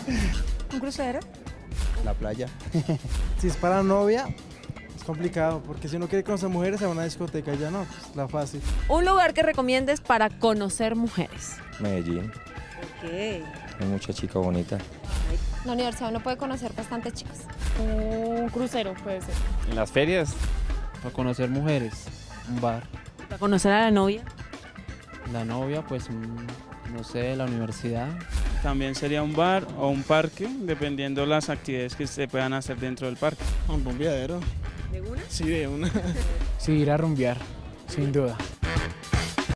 ¿Un crucero? La playa. Si es para novia, es complicado, porque si uno quiere conocer mujeres, se va a una discoteca y ya no, pues la fácil. Un lugar que recomiendes para conocer mujeres. Medellín, Ok. hay mucha chica bonita. En la universidad uno puede conocer bastantes chicas. Un crucero puede ser. En las ferias, para conocer mujeres, un bar. Para conocer a la novia. La novia, pues, no sé, la universidad. También sería un bar o un parque, dependiendo las actividades que se puedan hacer dentro del parque. Un rumbeadero. ¿De una? Sí, de una. Sí, ir a rumbear, sin duda.